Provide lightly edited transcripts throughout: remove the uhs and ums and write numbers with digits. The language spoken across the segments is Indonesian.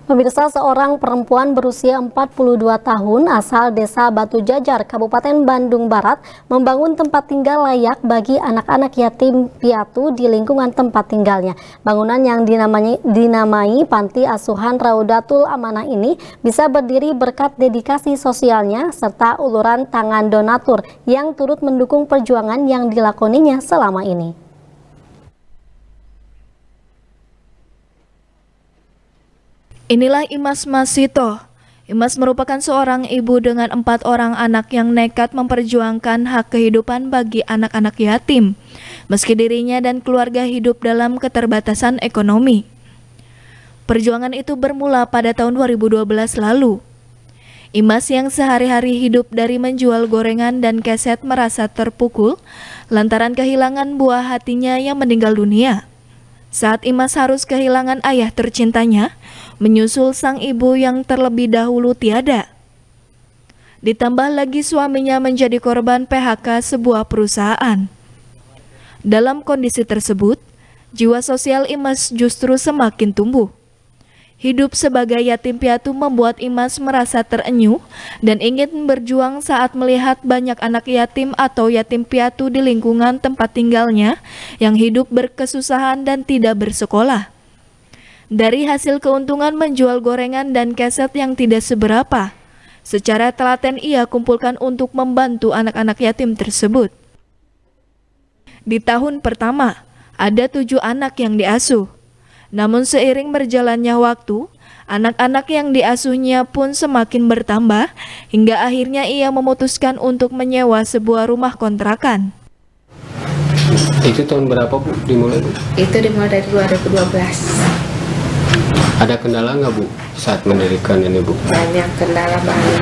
Pemirsa, seorang perempuan berusia 42 tahun asal Desa Batu Jajar, Kabupaten Bandung Barat, membangun tempat tinggal layak bagi anak-anak yatim piatu di lingkungan tempat tinggalnya. Bangunan yang dinamai Panti Asuhan Raudatul Amanah ini bisa berdiri berkat dedikasi sosialnya serta uluran tangan donatur yang turut mendukung perjuangan yang dilakoninya selama ini. Inilah Imas Masito. Imas merupakan seorang ibu dengan 4 orang anak yang nekat memperjuangkan hak kehidupan bagi anak-anak yatim, meski dirinya dan keluarga hidup dalam keterbatasan ekonomi. Perjuangan itu bermula pada tahun 2012 lalu. Imas yang sehari-hari hidup dari menjual gorengan dan keset merasa terpukul lantaran kehilangan buah hatinya yang meninggal dunia. Saat Imas harus kehilangan ayah tercintanya, menyusul sang ibu yang terlebih dahulu tiada. Ditambah lagi suaminya menjadi korban PHK sebuah perusahaan. Dalam kondisi tersebut, jiwa sosial Imas justru semakin tumbuh. Hidup sebagai yatim piatu membuat Imas merasa terenyuh dan ingin berjuang saat melihat banyak anak yatim atau yatim piatu di lingkungan tempat tinggalnya yang hidup berkesusahan dan tidak bersekolah. Dari hasil keuntungan menjual gorengan dan keset yang tidak seberapa, secara telaten ia kumpulkan untuk membantu anak-anak yatim tersebut. Di tahun pertama, ada 7 anak yang diasuh. Namun seiring berjalannya waktu, anak-anak yang diasuhnya pun semakin bertambah hingga akhirnya ia memutuskan untuk menyewa sebuah rumah kontrakan. Itu tahun berapa Bu dimulai Bu? Itu dimulai dari 2012. Ada kendala nggak Bu saat mendirikan ini Bu? Banyak kendala, banyak.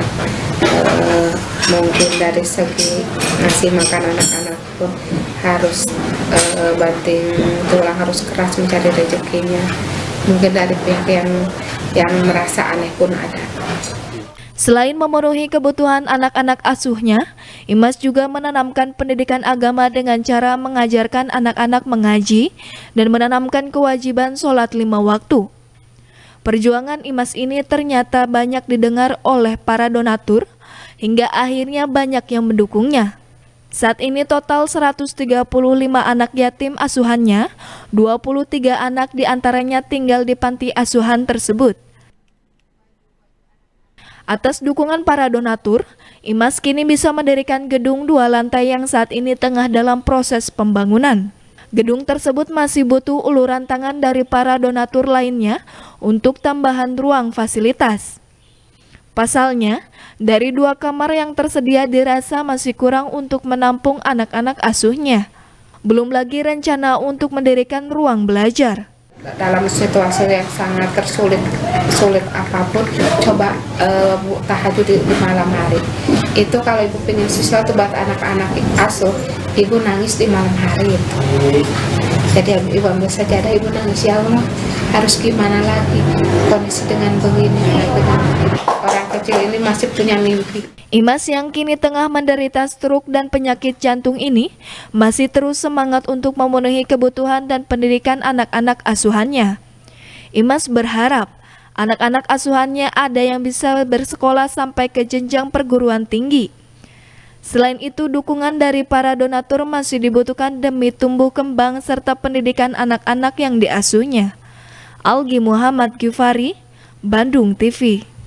Mungkin dari segi ngasih makan anak-anak pun harus banting tulang, harus keras mencari rezekinya. Mungkin dari pihak yang merasa aneh pun ada. Selain memenuhi kebutuhan anak-anak asuhnya, Imas juga menanamkan pendidikan agama dengan cara mengajarkan anak-anak mengaji dan menanamkan kewajiban sholat 5 waktu. Perjuangan Imas ini ternyata banyak didengar oleh para donatur, hingga akhirnya banyak yang mendukungnya. Saat ini total 135 anak yatim asuhannya, 23 anak diantaranya tinggal di panti asuhan tersebut. Atas dukungan para donatur, Imas kini bisa mendirikan gedung 2 lantai yang saat ini tengah dalam proses pembangunan. Gedung tersebut masih butuh uluran tangan dari para donatur lainnya untuk tambahan ruang fasilitas. Pasalnya, dari 2 kamar yang tersedia dirasa masih kurang untuk menampung anak-anak asuhnya. Belum lagi rencana untuk mendirikan ruang belajar. Dalam situasi yang sangat sulit apapun, coba Bu tahajud di malam hari. Itu kalau Ibu pengen sesuatu buat anak-anak asuh, Ibu nangis di malam hari itu. Jadi Ibu ambil sajadah, Ibu nangis, ya Allah, harus gimana lagi kondisi dengan begini, dengan orang kecil ini masih punya mimpi. Imas yang kini tengah menderita stroke dan penyakit jantung ini masih terus semangat untuk memenuhi kebutuhan dan pendidikan anak-anak asuhannya. Imas berharap anak-anak asuhannya ada yang bisa bersekolah sampai ke jenjang perguruan tinggi. Selain itu, dukungan dari para donatur masih dibutuhkan demi tumbuh kembang serta pendidikan anak-anak yang diasuhnya. Algi Muhammad Gifari, Bandung TV.